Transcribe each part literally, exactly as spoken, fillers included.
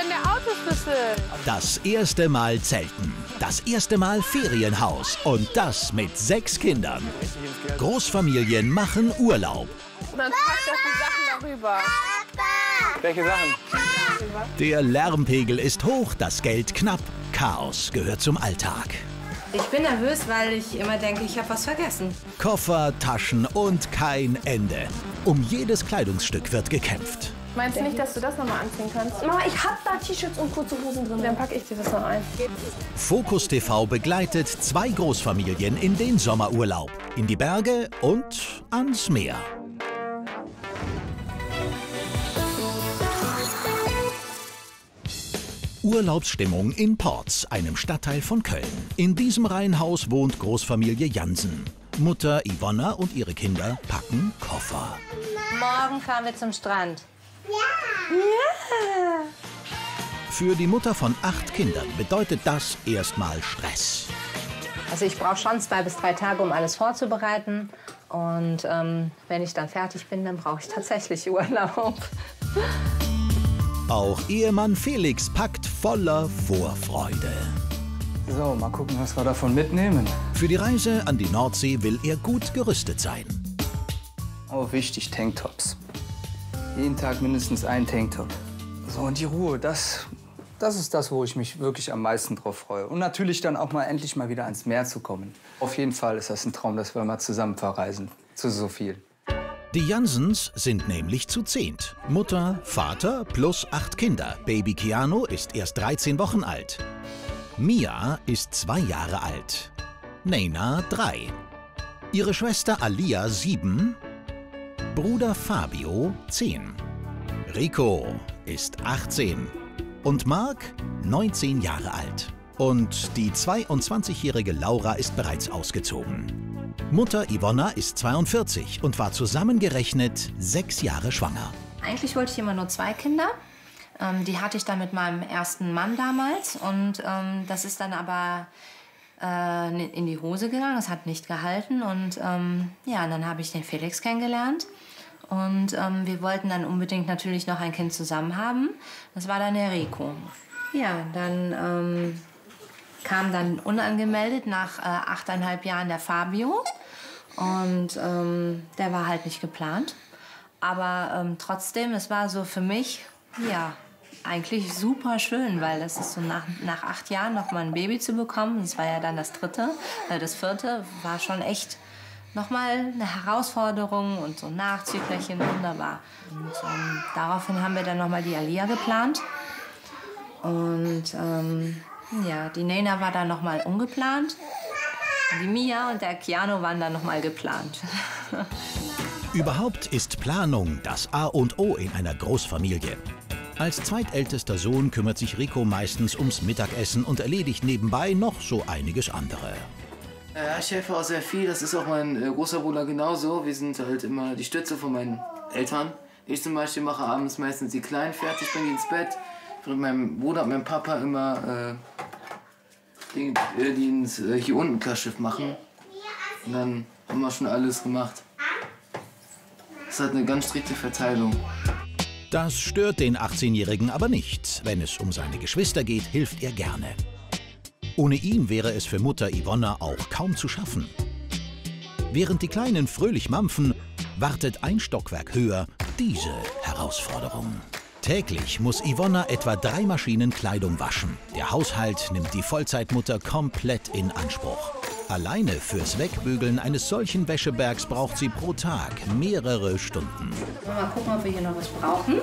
meine Autoschlüssel. Das erste Mal Zelten. Das erste Mal Ferienhaus. Und das mit sechs Kindern. Großfamilien machen Urlaub. Und dann packt das die Sachen darüber. Welche Sachen? Der Lärmpegel ist hoch, das Geld knapp. Chaos gehört zum Alltag. Ich bin nervös, weil ich immer denke, ich habe was vergessen. Koffer, Taschen und kein Ende. Um jedes Kleidungsstück wird gekämpft. Meinst du nicht, dass du das nochmal anziehen kannst? Mama, ich hab da T-Shirts und kurze Hosen drin. Dann packe ich dir das noch ein. Focus T V begleitet zwei Großfamilien in den Sommerurlaub. In die Berge und ans Meer. Urlaubsstimmung in Porz, einem Stadtteil von Köln. In diesem Reihenhaus wohnt Großfamilie Jansen. Mutter Yvonna und ihre Kinder packen Koffer. Morgen fahren wir zum Strand. Ja! Ja! Für die Mutter von acht Kindern bedeutet das erstmal Stress. Also ich brauche schon zwei bis drei Tage, um alles vorzubereiten. Und ähm, wenn ich dann fertig bin, dann brauche ich tatsächlich Urlaub. Auch Ehemann Felix packt voller Vorfreude. So, mal gucken, was wir davon mitnehmen. Für die Reise an die Nordsee will er gut gerüstet sein. Oh, wichtig, Tanktops. Jeden Tag mindestens ein Tanktop. So, und die Ruhe, das, das ist das, wo ich mich wirklich am meisten drauf freue. Und natürlich dann auch mal endlich mal wieder ans Meer zu kommen. Auf jeden Fall ist das ein Traum, dass wir mal zusammen verreisen. Zu so viel. Die Jansens sind nämlich zu zehnt. Mutter, Vater plus acht Kinder. Baby Keanu ist erst dreizehn Wochen alt. Mia ist zwei Jahre alt. Nena drei. Ihre Schwester Alia sieben. Bruder Fabio zehn. Rico ist achtzehn. Und Marc neunzehn Jahre alt. Und die zweiundzwanzigjährige Laura ist bereits ausgezogen. Mutter Yvonna ist zweiundvierzig und war zusammengerechnet sechs Jahre schwanger. Eigentlich wollte ich immer nur zwei Kinder. Ähm, die hatte ich dann mit meinem ersten Mann damals. Und ähm, das ist dann aber äh, in die Hose gegangen. Das hat nicht gehalten. Und ähm, ja, dann habe ich den Felix kennengelernt. Und ähm, wir wollten dann unbedingt natürlich noch ein Kind zusammen haben. Das war dann der Rico. Ja, dann ähm, kam dann unangemeldet nach äh, achteinhalb Jahren der Fabio. Und ähm, der war halt nicht geplant. Aber ähm, trotzdem, es war so für mich, ja, eigentlich super schön, weil es ist so nach, nach acht Jahren noch mal ein Baby zu bekommen. Das war ja dann das dritte, äh, das vierte, war schon echt noch mal eine Herausforderung und so ein Nachzüglerchen, wunderbar. Und ähm, daraufhin haben wir dann noch mal die Alia geplant. Und ähm, ja, die Nena war dann noch mal ungeplant. Die Mia und der Keanu waren dann noch mal geplant. Überhaupt ist Planung das A und O in einer Großfamilie. Als zweitältester Sohn kümmert sich Rico meistens ums Mittagessen und erledigt nebenbei noch so einiges andere. Ja, ich helfe auch sehr viel. Das ist auch mein äh, großer Bruder genauso. Wir sind halt immer die Stütze von meinen Eltern. Ich zum Beispiel mache abends meistens die Kleinen fertig, bringe die ins Bett. Während mein Bruder und mein Papa immer äh, die, äh, die ins, äh, hier unten Klarschiff machen. Und dann haben wir schon alles gemacht. Das hat eine ganz strikte Verteilung. Das stört den achtzehnjährigen aber nicht. Wenn es um seine Geschwister geht, hilft er gerne. Ohne ihn wäre es für Mutter Yvonna auch kaum zu schaffen. Während die Kleinen fröhlich mampfen, wartet ein Stockwerk höher diese Herausforderung. Täglich muss Yvonna etwa drei Maschinen Kleidung waschen. Der Haushalt nimmt die Vollzeitmutter komplett in Anspruch. Alleine fürs Wegbügeln eines solchen Wäschebergs braucht sie pro Tag mehrere Stunden. Mal gucken, ob wir hier noch was brauchen.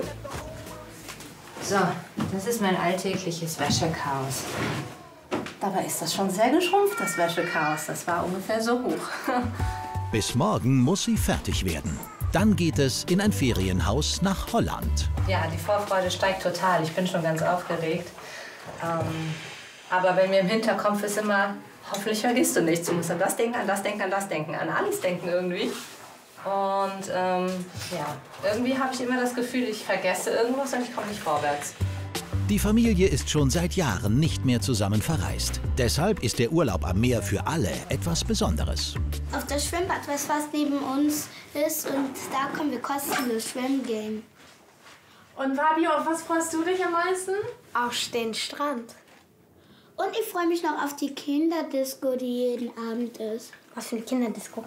So, das ist mein alltägliches Wäschechaos. Dabei ist das schon sehr geschrumpft, das Wäschechaos. Das war ungefähr so hoch. Bis morgen muss sie fertig werden. Dann geht es in ein Ferienhaus nach Holland. Ja, die Vorfreude steigt total. Ich bin schon ganz aufgeregt. Ähm, aber bei mir im Hinterkopf ist immer, hoffentlich vergisst du nichts. Du musst an das denken, an das denken, an das denken, an alles denken irgendwie. Und ähm, ja, irgendwie habe ich immer das Gefühl, ich vergesse irgendwas und ich komme nicht vorwärts. Die Familie ist schon seit Jahren nicht mehr zusammen verreist. Deshalb ist der Urlaub am Meer für alle etwas Besonderes. Auf das Schwimmbad, was fast neben uns ist, und da können wir kostenlos schwimmen gehen. Und Fabio, auf was freust du dich am meisten? Auf den Strand. Und ich freue mich noch auf die Kinderdisco, die jeden Abend ist. Was für eine Kinderdisco?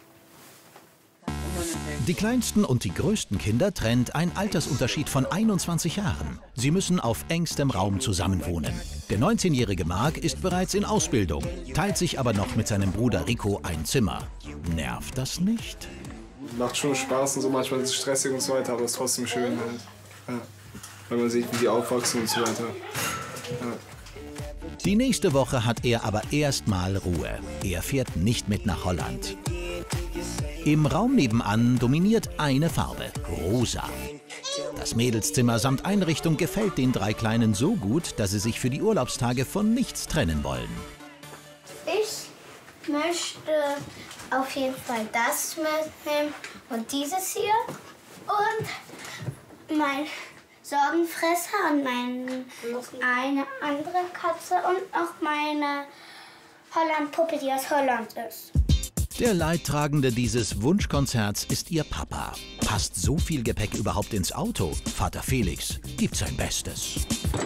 Die kleinsten und die größten Kinder trennt ein Altersunterschied von einundzwanzig Jahren. Sie müssen auf engstem Raum zusammenwohnen. Der neunzehnjährige Marc ist bereits in Ausbildung, teilt sich aber noch mit seinem Bruder Rico ein Zimmer. Nervt das nicht? Macht schon Spaß und so, manchmal ist es stressig und so weiter, aber es ist trotzdem schön halt. Ja. Wenn man sieht, wie die aufwachsen und so weiter. Ja. Die nächste Woche hat er aber erstmal Ruhe. Er fährt nicht mit nach Holland. Im Raum nebenan dominiert eine Farbe, rosa. Das Mädelszimmer samt Einrichtung gefällt den drei Kleinen so gut, dass sie sich für die Urlaubstage von nichts trennen wollen. Ich möchte auf jeden Fall das mitnehmen und dieses hier und mein Sorgenfresser und meine eine andere Katze und auch meine Hollandpuppe, die aus Holland ist. Der Leidtragende dieses Wunschkonzerts ist ihr Papa. Passt so viel Gepäck überhaupt ins Auto? Vater Felix gibt sein Bestes.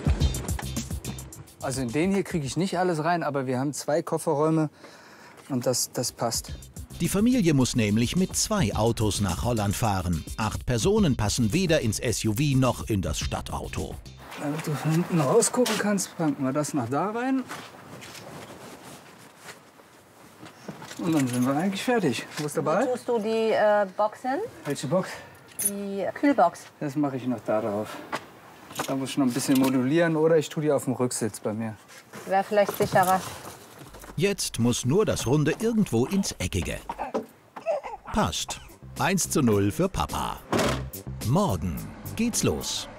Also in den hier kriege ich nicht alles rein, aber wir haben zwei Kofferräume und das, das passt. Die Familie muss nämlich mit zwei Autos nach Holland fahren. Acht Personen passen weder ins S U V noch in das Stadtauto. Damit du von hinten rausgucken kannst, packen wir das nach da rein. Und dann sind wir eigentlich fertig. Wo ist der Ball? Tust du die äh, Boxen? Welche Box? Die Kühlbox. Das mache ich noch da drauf. Da muss ich noch ein bisschen modulieren oder ich tue die auf dem Rücksitz bei mir. Wäre vielleicht sicherer. Jetzt muss nur das Runde irgendwo ins Eckige. Passt. eins zu null für Papa. Morgen geht's los.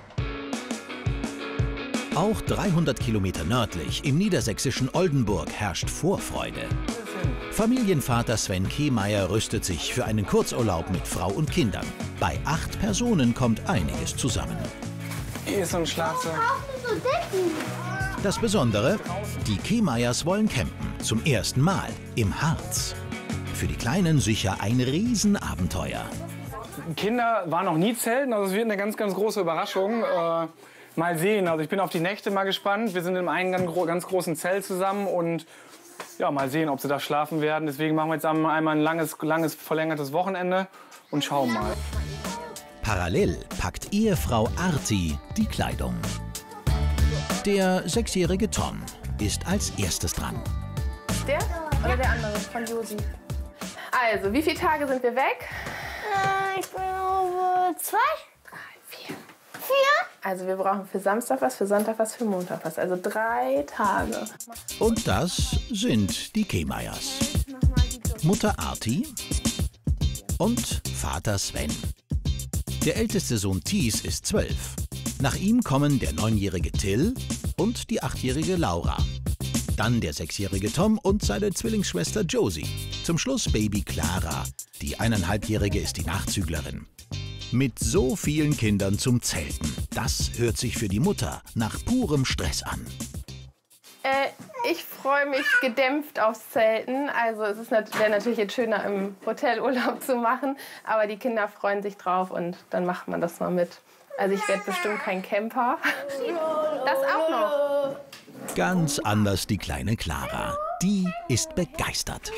Auch dreihundert Kilometer nördlich im niedersächsischen Oldenburg herrscht Vorfreude. Familienvater Sven Kehmeier rüstet sich für einen Kurzurlaub mit Frau und Kindern. Bei acht Personen kommt einiges zusammen. Hier ist so ein Schlafzimmer. Das Besondere, die Kehmeiers wollen campen. Zum ersten Mal im Harz. Für die Kleinen sicher ein Riesenabenteuer. Kinder waren noch nie zelten, also es wird eine ganz, ganz große Überraschung. Äh, mal sehen, also ich bin auf die Nächte mal gespannt. Wir sind in einem ganz, ganz großen Zelt zusammen und ja, mal sehen, ob sie da schlafen werden. Deswegen machen wir jetzt einmal ein langes, langes verlängertes Wochenende und schauen mal. Parallel packt Ehefrau Arti die Kleidung. Der sechsjährige Tom ist als erstes dran. Der oder der andere von Josi? Also, wie viele Tage sind wir weg? Äh, ich glaube zwei. Drei, vier. Vier? Also wir brauchen für Samstag was, für Sonntag was, für Montag was. Also drei Tage. Und das sind die Kehmeiers. Mutter Arti und Vater Sven. Der älteste Sohn Thies ist zwölf. Nach ihm kommen der neunjährige Till und die achtjährige Laura. Dann der sechsjährige Tom und seine Zwillingsschwester Josie. Zum Schluss Baby Clara. Die eineinhalbjährige ist die Nachzüglerin. Mit so vielen Kindern zum Zelten. Das hört sich für die Mutter nach purem Stress an. Äh, ich freue mich gedämpft aufs Zelten. Also es ist nat- wäre natürlich jetzt schöner, im Hotelurlaub zu machen. Aber die Kinder freuen sich drauf und dann macht man das mal mit. Also ich werde bestimmt kein Camper. Das auch noch. Ganz anders die kleine Clara. Die ist begeistert.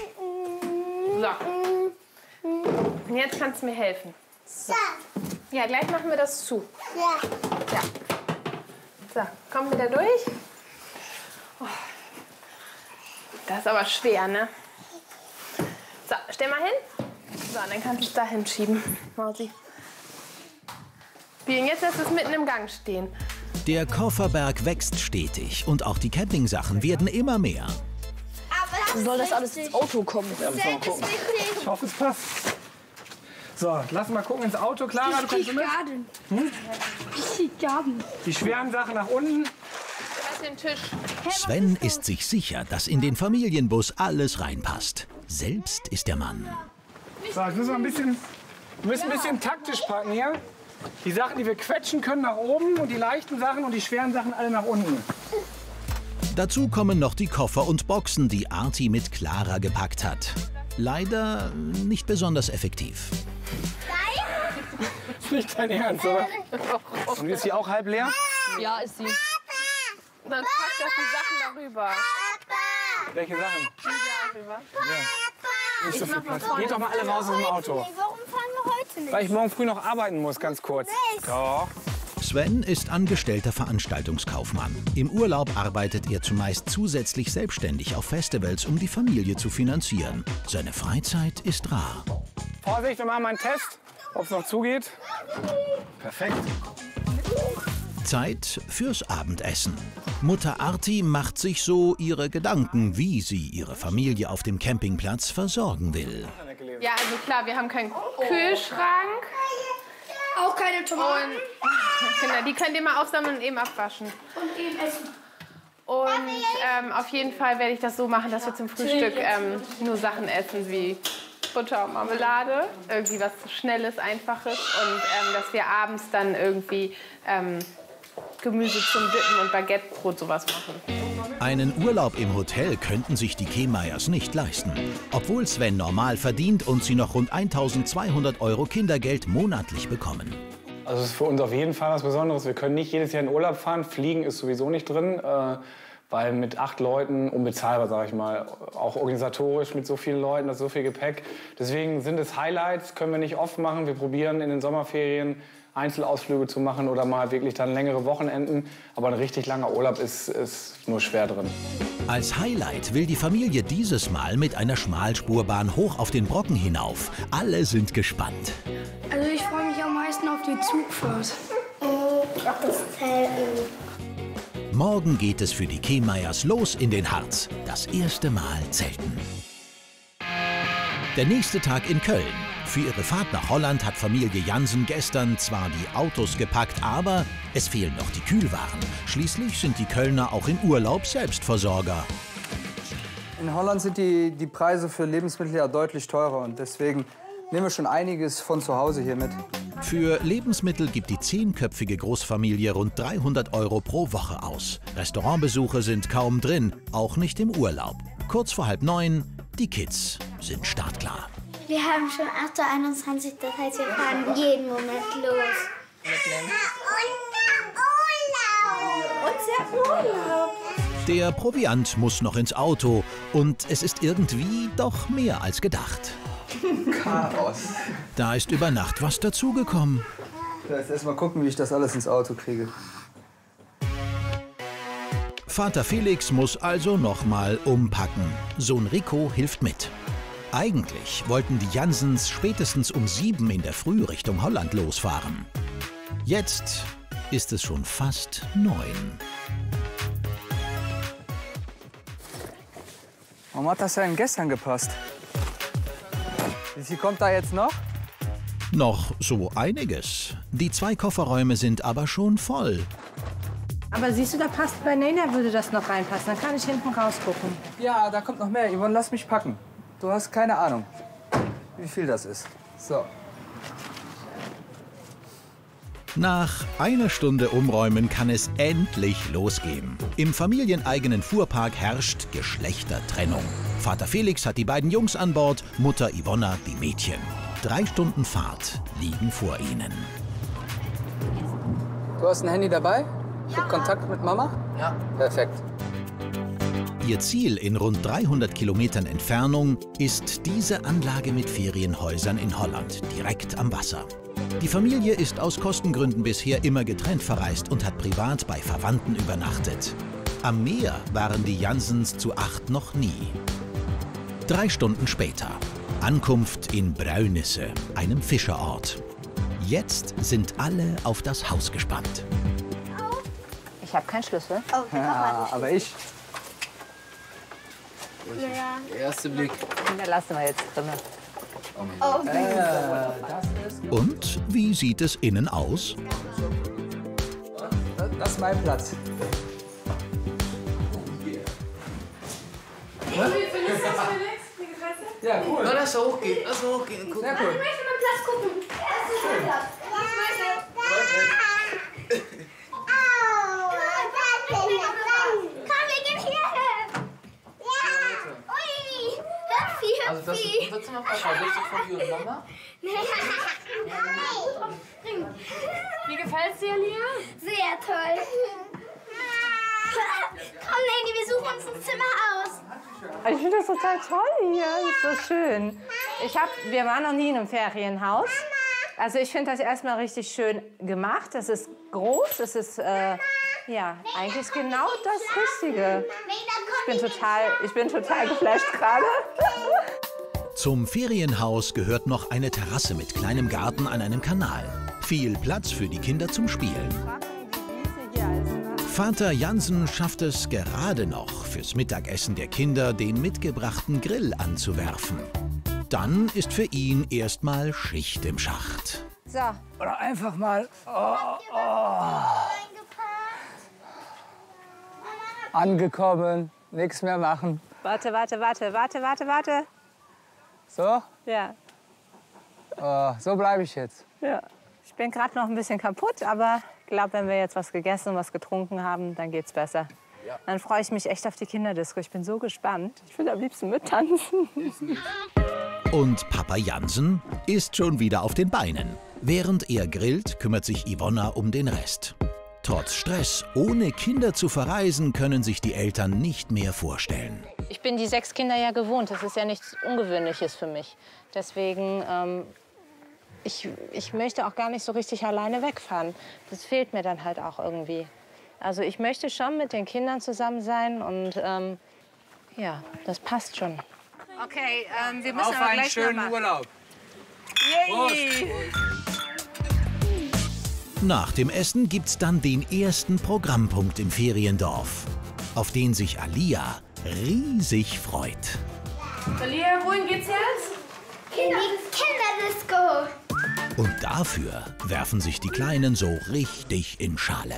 So. Und jetzt kannst du mir helfen. So. Ja, gleich machen wir das zu. Ja. Ja. So, komm wieder durch. Oh. Das ist aber schwer, ne? So, stell mal hin. So, dann kannst du es da hinschieben, Mausi. Wie, und jetzt lässt es mitten im Gang stehen. Der Kofferberg wächst stetig und auch die Campingsachen werden immer mehr. Aber Soll das alles ins Auto kommen? Ja, müssen wir mal gucken. Ich hoffe, es passt. So, lass mal gucken ins Auto. Clara, du kannst du mit? Hm? Ich Gaben. Die schweren Sachen nach unten. Lass den Tisch. Sven ist sich sicher, dass in den Familienbus alles reinpasst. Selbst ist der Mann. So, jetzt müssen wir ein bisschen, wir müssen ein bisschen taktisch packen hier. Die Sachen, die wir quetschen können, nach oben und die leichten Sachen und die schweren Sachen alle nach unten. Dazu kommen noch die Koffer und Boxen, die Arti mit Clara gepackt hat. Leider nicht besonders effektiv. Ist nicht dein Ernst, oder? Und ist sie auch halb leer? Ja, ist sie. Dann pack doch die Sachen darüber. Welche Sachen? Die darüber. Ja. Nicht so viel Platz. Geht doch mal alle raus aus dem Auto. Warum fahren wir heute nicht? Weil ich morgen früh noch arbeiten muss, ganz kurz. Doch. Sven ist angestellter Veranstaltungskaufmann. Im Urlaub arbeitet er zumeist zusätzlich selbstständig auf Festivals, um die Familie zu finanzieren. Seine Freizeit ist rar. Vorsicht, wir machen mal einen Test, ob es noch zugeht. Perfekt. Zeit fürs Abendessen. Mutter Arti macht sich so ihre Gedanken, wie sie ihre Familie auf dem Campingplatz versorgen will. Ja, also klar, wir haben keinen Kühlschrank. Auch keine Tomaten. Und genau, die könnt ihr mal aufsammeln und eben abwaschen. Und eben essen. Und ähm, auf jeden Fall werde ich das so machen, dass wir zum Frühstück ähm, nur Sachen essen wie Butter und Marmelade. Irgendwie was Schnelles, Einfaches. Und ähm, dass wir abends dann irgendwie ähm, Gemüse zum Dippen und Baguettebrot sowas machen. Einen Urlaub im Hotel könnten sich die Kehmeyers nicht leisten. Obwohl Sven normal verdient und sie noch rund eintausendzweihundert Euro Kindergeld monatlich bekommen. Also es ist für uns auf jeden Fall was Besonderes. Wir können nicht jedes Jahr in Urlaub fahren. Fliegen ist sowieso nicht drin, äh, weil mit acht Leuten unbezahlbar, sage ich mal. Auch organisatorisch mit so vielen Leuten, das ist so viel Gepäck. Deswegen sind es Highlights, können wir nicht oft machen. Wir probieren in den Sommerferien Einzelausflüge zu machen oder mal wirklich dann längere Wochenenden. Aber ein richtig langer Urlaub ist, ist nur schwer drin. Als Highlight will die Familie dieses Mal mit einer Schmalspurbahn hoch auf den Brocken hinauf. Alle sind gespannt. Also ich freue mich am meisten auf die Zugfahrt. Auf das Zelten. Morgen geht es für die Kehmeyers los in den Harz. Das erste Mal zelten. Der nächste Tag in Köln. Für ihre Fahrt nach Holland hat Familie Jansen gestern zwar die Autos gepackt, aber es fehlen noch die Kühlwaren. Schließlich sind die Kölner auch im Urlaub Selbstversorger. In Holland sind die, die Preise für Lebensmittel ja deutlich teurer und deswegen nehmen wir schon einiges von zu Hause hier mit. Für Lebensmittel gibt die zehnköpfige Großfamilie rund dreihundert Euro pro Woche aus. Restaurantbesuche sind kaum drin, auch nicht im Urlaub. Kurz vor halb neun, die Kids sind startklar. Wir haben schon acht Uhr einundzwanzig, das heißt, wir fahren jeden Moment los. Unser Urlaub. Der Proviant muss noch ins Auto und es ist irgendwie doch mehr als gedacht. Chaos. Da ist über Nacht was dazugekommen. Jetzt erst mal gucken, wie ich das alles ins Auto kriege. Vater Felix muss also noch mal umpacken. Sohn Rico hilft mit. Eigentlich wollten die Jansens spätestens um sieben in der Früh Richtung Holland losfahren. Jetzt ist es schon fast neun. Warum hat das denn gestern gepasst? Wie viel kommt da jetzt noch? Noch so einiges. Die zwei Kofferräume sind aber schon voll. Aber siehst du, da passt bei Nena würde das noch reinpassen. Dann kann ich hinten rausgucken. Ja, da kommt noch mehr. Yvonne, lass mich packen. Du hast keine Ahnung, wie viel das ist. So. Nach einer Stunde Umräumen kann es endlich losgehen. Im familieneigenen Fuhrpark herrscht Geschlechtertrennung. Vater Felix hat die beiden Jungs an Bord, Mutter Yvonna die Mädchen. Drei Stunden Fahrt liegen vor ihnen. Du hast ein Handy dabei? Ich hab Kontakt mit Mama? Ja. Perfekt. Ihr Ziel in rund dreihundert Kilometern Entfernung ist diese Anlage mit Ferienhäusern in Holland, direkt am Wasser. Die Familie ist aus Kostengründen bisher immer getrennt verreist und hat privat bei Verwandten übernachtet. Am Meer waren die Jansens zu acht noch nie. Drei Stunden später. Ankunft in Bruinisse, einem Fischerort. Jetzt sind alle auf das Haus gespannt. Ich habe keinen Schlüssel. Ja, aber ich. Ja. Der erste Blick. Den lassen wir jetzt drin. Oh, Und wie sieht es innen aus? Das ist mein Platz. Ja, cool. Oh, lass hochgehen, lass hochgehen. Guck. Sehr cool. ich möchte meinen Platz gucken. Das ist mein Platz. Komm, wir gehen hierher. Ja. Ui. Hüpfi, Was sagst du? Willst du mal Papa? Willst du von dir und Mama? Wie gefällt's dir, Lia? Sehr toll. Komm, Lady, wir suchen uns ein Zimmer aus. Ich finde das total toll hier. Das ist so schön. Ich hab, wir waren noch nie in einem Ferienhaus. Also ich finde das erstmal richtig schön gemacht. Es ist groß, es ist äh, ja eigentlich genau das Richtige. Ich bin total, ich bin total geflasht gerade. Zum Ferienhaus gehört noch eine Terrasse mit kleinem Garten an einem Kanal. Viel Platz für die Kinder zum Spielen. Vater Jansen schafft es gerade noch, fürs Mittagessen der Kinder den mitgebrachten Grill anzuwerfen. Dann ist für ihn erstmal Schicht im Schacht. So. Oder einfach mal oh, oh. angekommen, nichts mehr machen. Warte, warte, warte, warte, warte, warte. So? Ja. Oh, so bleibe ich jetzt. Ja. Ich bin gerade noch ein bisschen kaputt, aber ich glaube, wenn wir jetzt was gegessen und was getrunken haben, dann geht's besser. Ja. Dann freue ich mich echt auf die Kinderdisco. Ich bin so gespannt. Ich will am liebsten mittanzen. Und Papa Jansen ist schon wieder auf den Beinen. Während er grillt, kümmert sich Yvonna um den Rest. Trotz Stress, ohne Kinder zu verreisen, können sich die Eltern nicht mehr vorstellen. Ich bin die sechs Kinder ja gewohnt. Das ist ja nichts Ungewöhnliches für mich. Deswegen, ähm, ich, ich möchte auch gar nicht so richtig alleine wegfahren. Das fehlt mir dann halt auch irgendwie. Also ich möchte schon mit den Kindern zusammen sein und ähm, ja, das passt schon. Okay, ähm, wir müssen Auf aber einen gleich schönen noch mal. Urlaub. Yay! Nach dem Essen gibt's dann den ersten Programmpunkt im Feriendorf, auf den sich Alia riesig freut. Alia, wohin geht's jetzt? In die Kinderdisco. Und dafür werfen sich die Kleinen so richtig in Schale.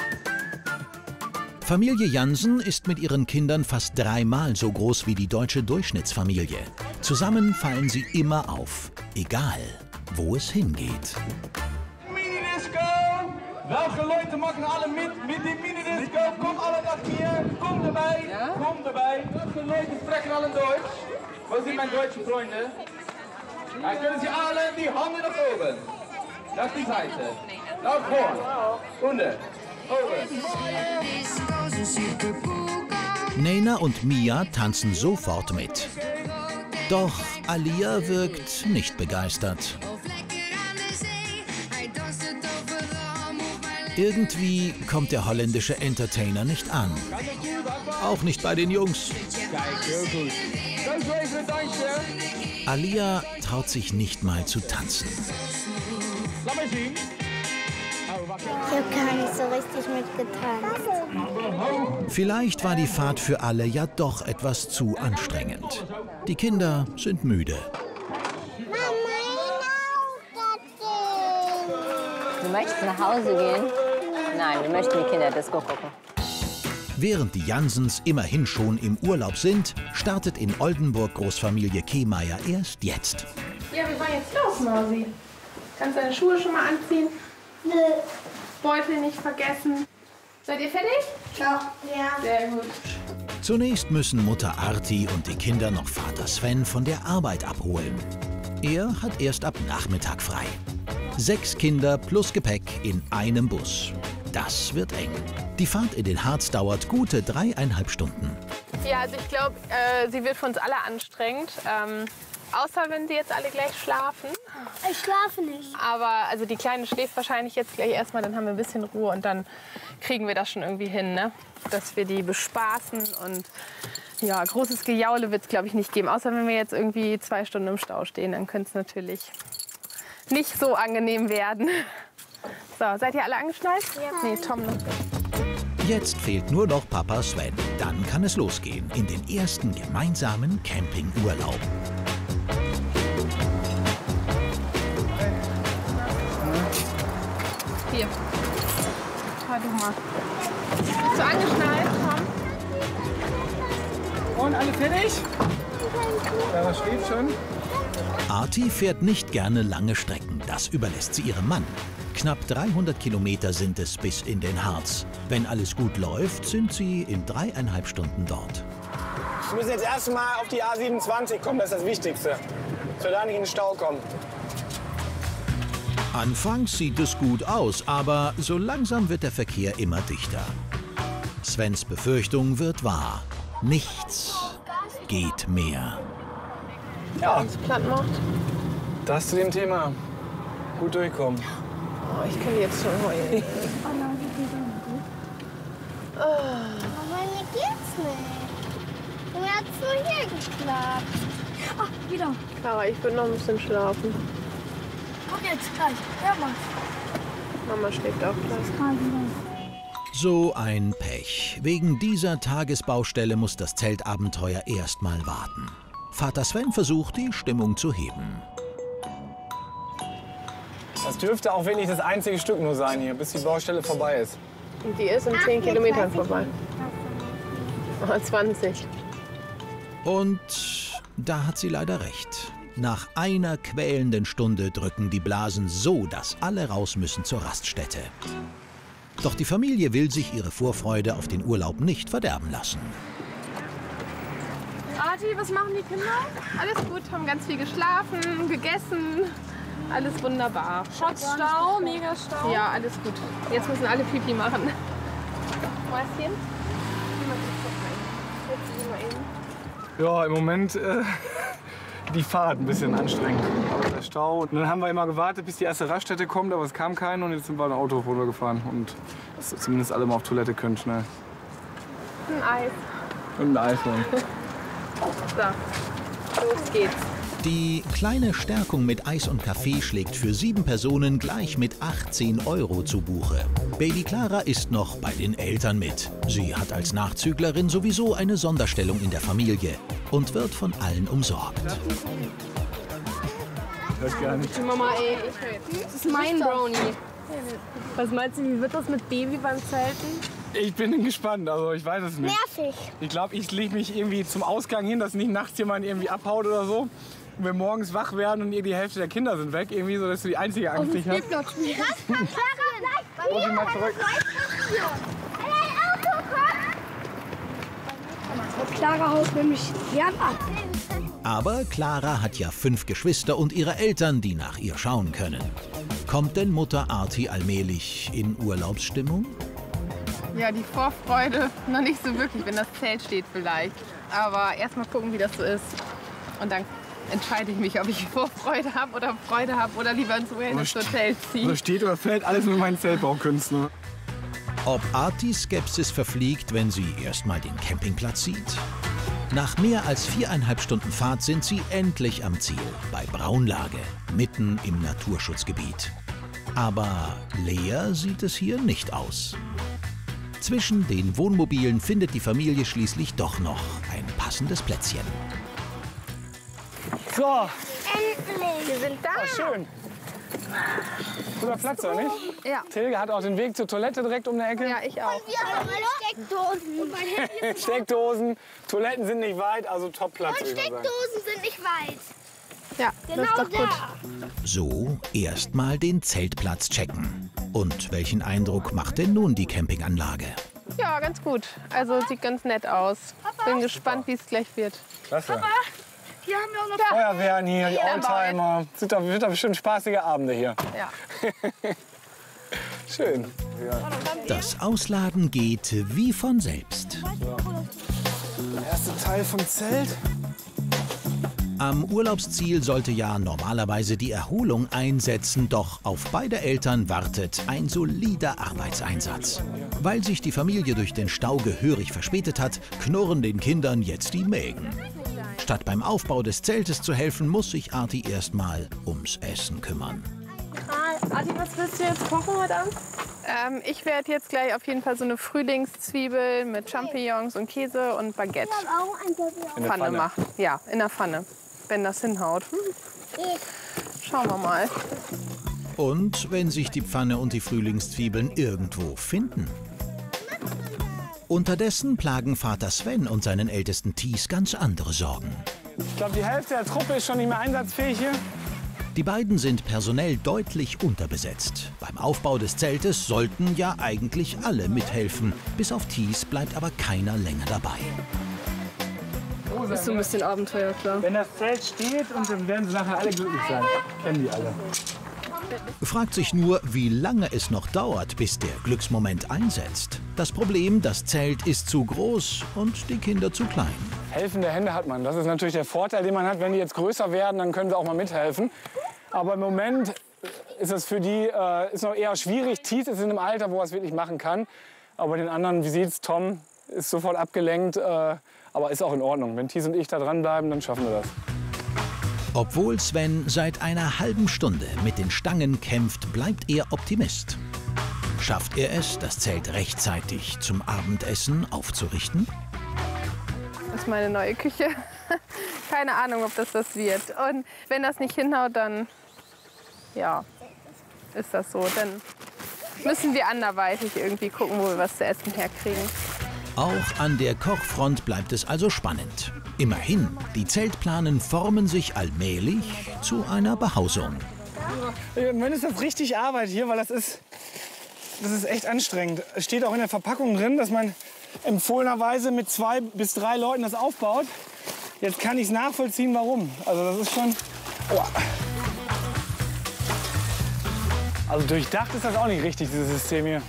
Familie Jansen ist mit ihren Kindern fast dreimal so groß wie die deutsche Durchschnittsfamilie. Zusammen fallen sie immer auf, egal wo es hingeht. Minidisco! Welche Leute machen alle mit mit dem Minidisco? Kommt alle nach hier, kommt dabei, ja? kommt dabei. Welche Leute sprechen alle Deutsch? Wo sind meine deutschen Freunde? Dann können Sie alle die Hände nach oben. Nach die Seite. Nach vorn. Unten. Oben. Nena und Mia tanzen sofort mit. Doch Alia wirkt nicht begeistert. Irgendwie kommt der holländische Entertainer nicht an. Auch nicht bei den Jungs. Alia traut sich nicht mal zu tanzen. Ich habe gar nicht so richtig mitgetanzt. Vielleicht war die Fahrt für alle ja doch etwas zu anstrengend. Die Kinder sind müde. Du möchtest nach Hause gehen? Nein, wir möchten die Kinderdisco gucken. Während die Jansens immerhin schon im Urlaub sind, startet in Oldenburg Großfamilie Kehmeier erst jetzt. Ja, wir wollen jetzt los, Mausi. Kannst deine Schuhe schon mal anziehen? Nö. Beutel nicht vergessen. Seid ihr fertig? Ja. Ja. Sehr gut. Zunächst müssen Mutter Arti und die Kinder noch Vater Sven von der Arbeit abholen. Er hat erst ab Nachmittag frei. Sechs Kinder plus Gepäck in einem Bus. Das wird eng. Die Fahrt in den Harz dauert gute dreieinhalb Stunden. Ja, also ich glaube, äh, sie wird für uns alle anstrengend. Ähm, außer wenn sie jetzt alle gleich schlafen. Ich schlafe nicht. Aber also die Kleine schläft wahrscheinlich jetzt gleich erstmal, dann haben wir ein bisschen Ruhe und dann kriegen wir das schon irgendwie hin, ne? Dass wir die bespaßen und ja, großes Gejaule wird es, glaube ich, nicht geben. Außer wenn wir jetzt irgendwie zwei Stunden im Stau stehen, dann könnte es natürlich nicht so angenehm werden. So, seid ihr alle angeschnallt? Ja. Nee, Tom noch. Jetzt fehlt nur noch Papa Sven. Dann kann es losgehen in den ersten gemeinsamen Campingurlaub. Hier. Fahr du mal. Bist du angeschnallt, Tom? Und alle fertig? Ja, was steht schon? Arti fährt nicht gerne lange Strecken. Das überlässt sie ihrem Mann. Knapp dreihundert Kilometer sind es bis in den Harz. Wenn alles gut läuft, sind sie in dreieinhalb Stunden dort. Wir müssen jetzt erstmal auf die A siebenundzwanzig kommen, das ist das Wichtigste. Dass wir da nicht in den Stau kommen. Anfangs sieht es gut aus, aber so langsam wird der Verkehr immer dichter. Svens Befürchtung wird wahr. Nichts geht mehr. Ja, Platt macht. das zu dem Thema. Gut durchkommen. Oh, ich kann jetzt schon heulen. Aber mir geht's nicht. Mir hat's nur hier geklappt. Ach, wieder. Clara, ich würde noch ein bisschen schlafen. Komm jetzt gleich. Hör mal. Mama schläft auch gleich. So ein Pech. Wegen dieser Tagesbaustelle muss das Zeltabenteuer erst mal warten. Vater Sven versucht, die Stimmung zu heben. Das dürfte auch wirklich das einzige Stück nur sein hier, bis die Baustelle vorbei ist. Und die ist in zehn Kilometern vorbei. Oh, zwanzig. Und da hat sie leider recht. Nach einer quälenden Stunde drücken die Blasen so, dass alle raus müssen zur Raststätte. Doch die Familie will sich ihre Vorfreude auf den Urlaub nicht verderben lassen. Arti, was machen die Kinder? Alles gut, haben ganz viel geschlafen, gegessen. Alles wunderbar. Schotzstau, mega Stau. Ja, alles gut. Jetzt müssen alle Pipi machen. Mäuschen? Ja, im Moment äh, die Fahrt ein bisschen anstrengend. Aber der Stau. Und dann haben wir immer gewartet, bis die erste Raststätte kommt, aber es kam keine und jetzt sind wir ein Auto runtergefahren. Und dass zumindest alle mal auf Toilette können schnell. Ein Eis. Und ein iPhone. So, los geht's. Die kleine Stärkung mit Eis und Kaffee schlägt für sieben Personen gleich mit achtzehn Euro zu Buche. Baby Clara ist noch bei den Eltern mit. Sie hat als Nachzüglerin sowieso eine Sonderstellung in der Familie und wird von allen umsorgt. Ich weiß gar nicht. Die Mama, ey, ich höre jetzt. Das ist mein Brownie. Was meinst du, wie wird das mit Baby beim Zelten? Ich bin gespannt, also ich weiß es nicht. Nervig. Ich glaube, ich lege mich irgendwie zum Ausgang hin, dass nicht nachts jemand irgendwie abhaut oder so. Und wir morgens wach werden und die Hälfte der Kinder sind weg, irgendwie so, dass du die einzige Angst nicht hast. Das kann Clara Ruf ihn mal zurück. Clara haut nämlich gern ab. Aber Clara hat ja fünf Geschwister und ihre Eltern, die nach ihr schauen können. Kommt denn Mutter Arti allmählich in Urlaubsstimmung? Ja, die Vorfreude noch nicht so wirklich, wenn das Zelt steht vielleicht. Aber erst mal gucken, wie das so ist. Und dann entscheide ich mich, ob ich Vorfreude habe oder Freude habe oder lieber ins Wellness-Hotel ziehe. So steht oder fällt alles mit meinen Zeltbaukünsten. Ob Artis Skepsis verfliegt, wenn sie erstmal den Campingplatz sieht? Nach mehr als viereinhalb Stunden Fahrt sind sie endlich am Ziel, bei Braunlage, mitten im Naturschutzgebiet. Aber leer sieht es hier nicht aus. Zwischen den Wohnmobilen findet die Familie schließlich doch noch ein passendes Plätzchen. So, endlich. Wir sind da. oh, schön. Guter Platz, oder nicht? Ja. Tilge hat auch den Weg zur Toilette direkt um die Ecke. Ja, ich auch. Wir haben Steckdosen. Und mein Handy ist Steckdosen, Toiletten sind nicht weit, also top Platz. Und Steckdosen sind nicht weit. Ja, Genau das ist doch gut. da. So, erstmal den Zeltplatz checken. Und welchen Eindruck macht denn nun die Campinganlage? Ja, ganz gut. Also sieht ganz nett aus. Bin gespannt, wie es gleich wird. Klasse. Hier haben wir auch noch Feuerwehren hier, die Ja, Oldtimer. Sind doch, wird doch bestimmt spaßige Abende hier. Ja. Schön. Das Ausladen geht wie von selbst. Der erste Teil vom Zelt. Am Urlaubsziel sollte ja normalerweise die Erholung einsetzen, doch auf beide Eltern wartet ein solider Arbeitseinsatz. Weil sich die Familie durch den Stau gehörig verspätet hat, knurren den Kindern jetzt die Mägen. Statt beim Aufbau des Zeltes zu helfen, muss sich Arti erstmal ums Essen kümmern. Arti, was willst du jetzt kochen heute Abend? Ähm, ich werde jetzt gleich auf jeden Fall so eine Frühlingszwiebel mit Champignons und Käse und Baguette In der Pfanne Pfanne. machen. Ja, in der Pfanne, wenn das hinhaut. Schauen wir mal. Und wenn sich die Pfanne und die Frühlingszwiebeln irgendwo finden. Unterdessen plagen Vater Sven und seinen ältesten Thies ganz andere Sorgen. Ich glaube, die Hälfte der Truppe ist schon nicht mehr einsatzfähig hier. Die beiden sind personell deutlich unterbesetzt. Beim Aufbau des Zeltes sollten ja eigentlich alle mithelfen. Bis auf Thies bleibt aber keiner länger dabei. Das ist so ein bisschen Abenteuer, klar. Wenn das Zelt steht, und dann werden sie nachher alle glücklich sein. Kennen die alle. Fragt sich nur, wie lange es noch dauert, bis der Glücksmoment einsetzt. Das Problem, das Zelt ist zu groß und die Kinder zu klein. Helfende Hände hat man. Das ist natürlich der Vorteil, den man hat. Wenn die jetzt größer werden, dann können sie auch mal mithelfen. Aber im Moment ist es für die äh, ist noch eher schwierig. Thies ist in einem Alter, wo er es wirklich machen kann. Aber den anderen, wie sieht's, Tom ist sofort abgelenkt. Äh, aber ist auch in Ordnung. Wenn Thies und ich da dranbleiben, dann schaffen wir das. Obwohl Sven seit einer halben Stunde mit den Stangen kämpft, bleibt er Optimist. Schafft er es, das Zelt rechtzeitig zum Abendessen aufzurichten? Das ist meine neue Küche. Keine Ahnung, ob das das wird. Und wenn das nicht hinhaut, dann ja, ist das so. Dann müssen wir anderweitig irgendwie gucken, wo wir was zu essen herkriegen. Auch an der Kochfront bleibt es also spannend. Immerhin, die Zeltplanen formen sich allmählich zu einer Behausung. Wenn ist das richtig Arbeit hier, weil das ist, das ist echt anstrengend. Es steht auch in der Verpackung drin, dass man empfohlenerweise mit zwei bis drei Leuten das aufbaut. Jetzt kann ich es nachvollziehen, warum. Also das ist schon... Oh. Also durchdacht ist das auch nicht richtig, dieses System hier.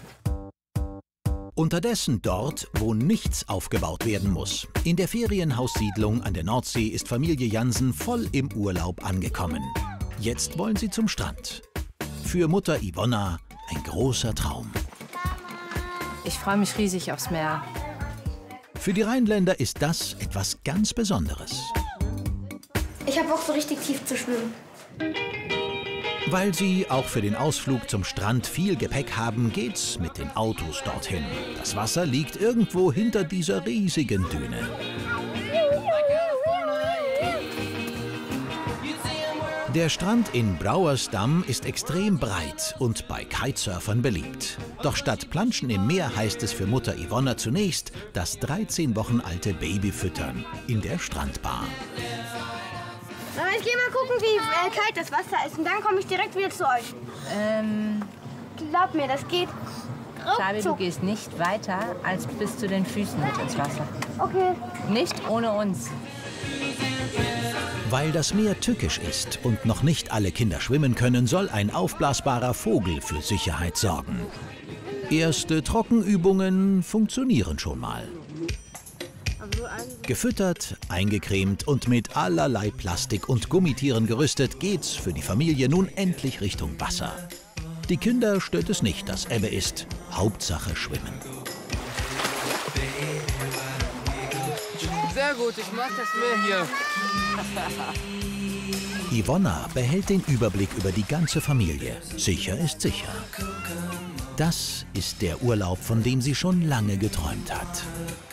Unterdessen dort, wo nichts aufgebaut werden muss. In der Ferienhaussiedlung an der Nordsee ist Familie Jansen voll im Urlaub angekommen. Jetzt wollen sie zum Strand. Für Mutter Ivonna ein großer Traum. Ich freue mich riesig aufs Meer. Für die Rheinländer ist das etwas ganz Besonderes. Ich habe auch so richtig tief zu schwimmen. Weil sie auch für den Ausflug zum Strand viel Gepäck haben, geht's mit den Autos dorthin. Das Wasser liegt irgendwo hinter dieser riesigen Düne. Der Strand in Brauersdamm ist extrem breit und bei Kitesurfern beliebt. Doch statt Planschen im Meer heißt es für Mutter Ivonna zunächst das dreizehn Wochen alte Baby füttern in der Strandbar. Ich gehe mal gucken, wie äh, kalt das Wasser ist und dann komme ich direkt wieder zu euch. Ähm, Glaub mir, das geht Schabi, du ruckzuck. gehst nicht weiter als bis zu den Füßen mit ins Wasser. Okay. Nicht ohne uns. Weil das Meer tückisch ist und noch nicht alle Kinder schwimmen können, soll ein aufblasbarer Vogel für Sicherheit sorgen. Erste Trockenübungen funktionieren schon mal. Gefüttert, eingecremt und mit allerlei Plastik und Gummitieren gerüstet, geht's für die Familie nun endlich Richtung Wasser. Die Kinder stört es nicht, dass Ebbe ist. Hauptsache schwimmen. Sehr gut, ich mag das Meer hier. Ivonna behält den Überblick über die ganze Familie. Sicher ist sicher. Das ist der Urlaub, von dem sie schon lange geträumt hat.